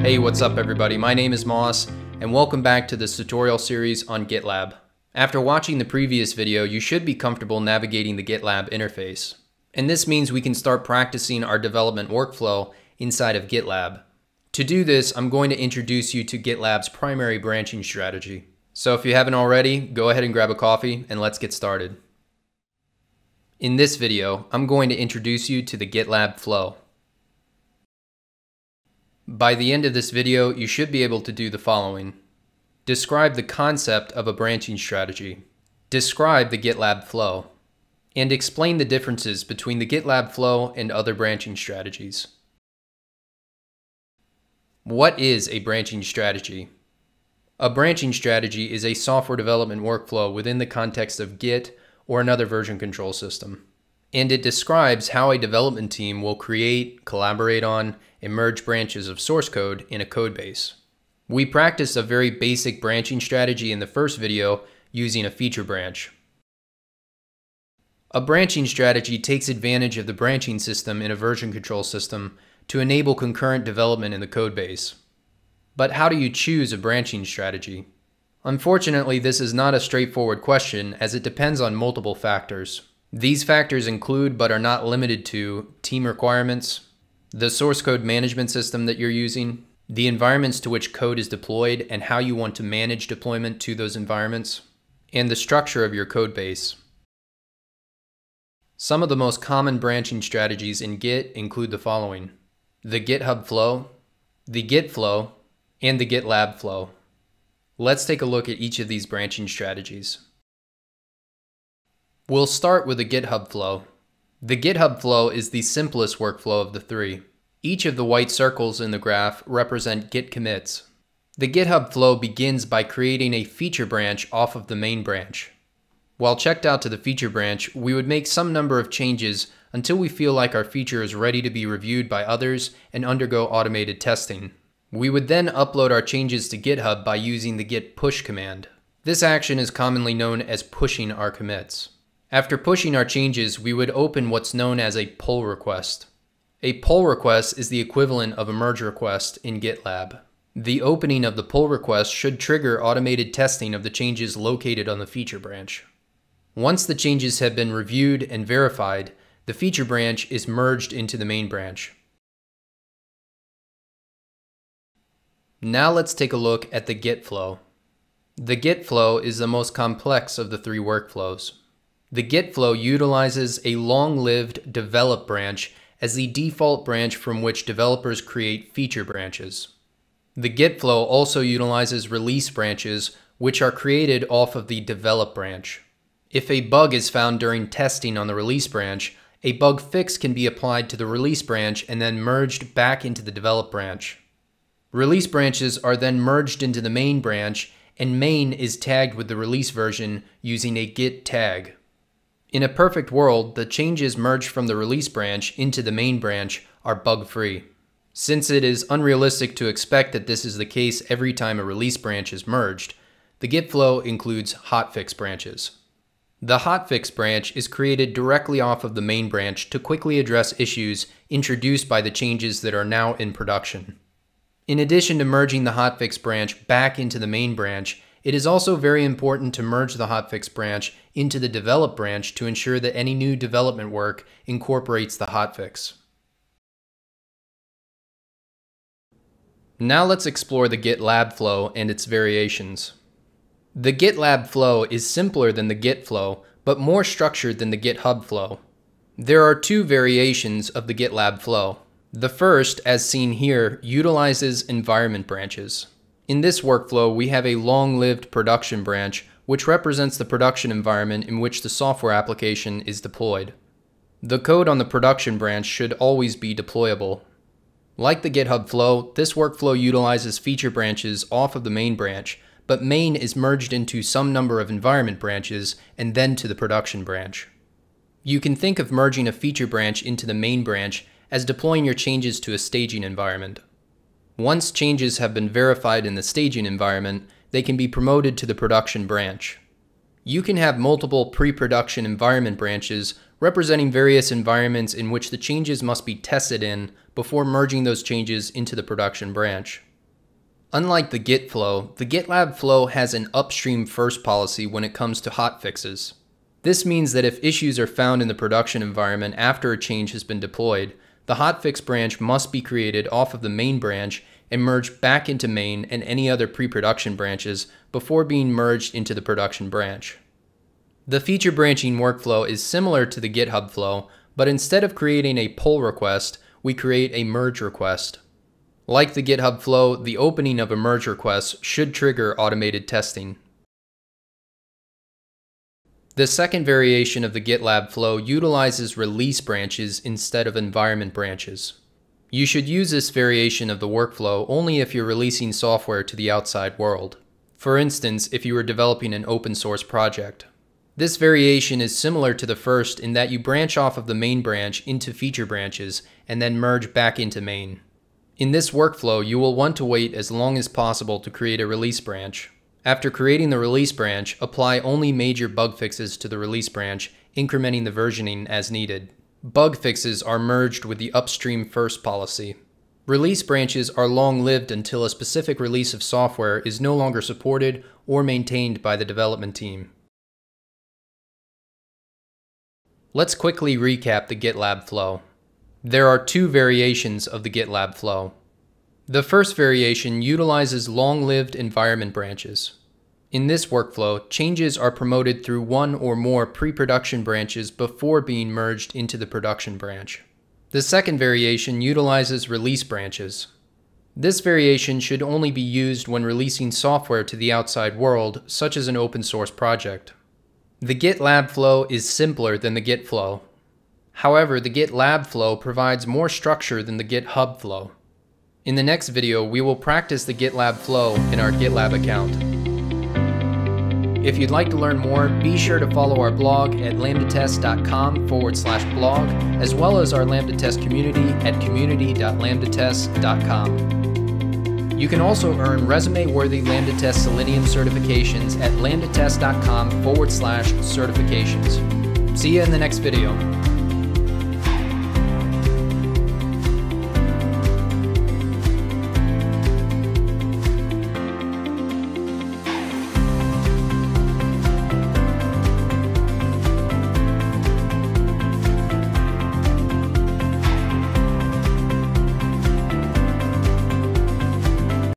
Hey, what's up everybody? My name is Moss, and welcome back to this tutorial series on GitLab. After watching the previous video, you should be comfortable navigating the GitLab interface. And this means we can start practicing our development workflow inside of GitLab. To do this, I'm going to introduce you to GitLab's primary branching strategy. So if you haven't already, go ahead and grab a coffee and let's get started. In this video, I'm going to introduce you to the GitLab Flow. By the end of this video, you should be able to do the following. Describe the concept of a branching strategy. Describe the GitLab Flow. And explain the differences between the GitLab Flow and other branching strategies. What is a branching strategy? A branching strategy is a software development workflow within the context of Git or another version control system. And it describes how a development team will create, collaborate on, and merge branches of source code in a code base. We practiced a very basic branching strategy in the first video using a feature branch. A branching strategy takes advantage of the branching system in a version control system to enable concurrent development in the code base. But how do you choose a branching strategy? Unfortunately, this is not a straightforward question as it depends on multiple factors. These factors include, but are not limited to, team requirements, the source code management system that you're using, the environments to which code is deployed and how you want to manage deployment to those environments, and the structure of your code base. Some of the most common branching strategies in Git include the following: the GitHub Flow, the Git Flow, and the GitLab Flow. Let's take a look at each of these branching strategies. We'll start with the GitHub Flow. The GitHub Flow is the simplest workflow of the three. Each of the white circles in the graph represent Git commits. The GitHub Flow begins by creating a feature branch off of the main branch. While checked out to the feature branch, we would make some number of changes until we feel like our feature is ready to be reviewed by others and undergo automated testing. We would then upload our changes to GitHub by using the git push command. This action is commonly known as pushing our commits. After pushing our changes, we would open what's known as a pull request. A pull request is the equivalent of a merge request in GitLab. The opening of the pull request should trigger automated testing of the changes located on the feature branch. Once the changes have been reviewed and verified, the feature branch is merged into the main branch. Now let's take a look at the Git Flow. The Git Flow is the most complex of the three workflows. The Git Flow utilizes a long-lived develop branch as the default branch from which developers create feature branches. The Git Flow also utilizes release branches, which are created off of the develop branch. If a bug is found during testing on the release branch, a bug fix can be applied to the release branch and then merged back into the develop branch. Release branches are then merged into the main branch, and main is tagged with the release version using a git tag. In a perfect world, the changes merged from the release branch into the main branch are bug-free. Since it is unrealistic to expect that this is the case every time a release branch is merged, the Git Flow includes hotfix branches. The hotfix branch is created directly off of the main branch to quickly address issues introduced by the changes that are now in production. In addition to merging the hotfix branch back into the main branch, it is also very important to merge the hotfix branch into the develop branch to ensure that any new development work incorporates the hotfix. Now let's explore the GitLab Flow and its variations. The GitLab Flow is simpler than the Git Flow, but more structured than the GitHub Flow. There are two variations of the GitLab Flow. The first, as seen here, utilizes environment branches. In this workflow, we have a long-lived production branch, which represents the production environment in which the software application is deployed. The code on the production branch should always be deployable. Like the GitHub Flow, this workflow utilizes feature branches off of the main branch, but main is merged into some number of environment branches and then to the production branch. You can think of merging a feature branch into the main branch as deploying your changes to a staging environment. Once changes have been verified in the staging environment, they can be promoted to the production branch. You can have multiple pre-production environment branches representing various environments in which the changes must be tested in before merging those changes into the production branch. Unlike the Git Flow, the GitLab Flow has an upstream first policy when it comes to hotfixes. This means that if issues are found in the production environment after a change has been deployed, the hotfix branch must be created off of the main branch and merged back into main and any other pre-production branches before being merged into the production branch. The feature branching workflow is similar to the GitHub Flow, but instead of creating a pull request, we create a merge request. Like the GitHub Flow, the opening of a merge request should trigger automated testing. The second variation of the GitLab Flow utilizes release branches instead of environment branches. You should use this variation of the workflow only if you're releasing software to the outside world. For instance, if you were developing an open source project. This variation is similar to the first in that you branch off of the main branch into feature branches and then merge back into main. In this workflow, you will want to wait as long as possible to create a release branch. After creating the release branch, apply only major bug fixes to the release branch, incrementing the versioning as needed. Bug fixes are merged with the upstream first policy. Release branches are long-lived until a specific release of software is no longer supported or maintained by the development team. Let's quickly recap the GitLab Flow. There are two variations of the GitLab Flow. The first variation utilizes long-lived environment branches. In this workflow, changes are promoted through one or more pre-production branches before being merged into the production branch. The second variation utilizes release branches. This variation should only be used when releasing software to the outside world, such as an open source project. The GitLab Flow is simpler than the Git Flow. However, the GitLab Flow provides more structure than the GitHub Flow. In the next video, we will practice the GitLab Flow in our GitLab account. If you'd like to learn more, be sure to follow our blog at lambdatest.com/blog, as well as our Lambda Test community at community.lambdatest.com. You can also earn resume-worthy Lambda Test Selenium certifications at lambdatest.com/certifications. See you in the next video.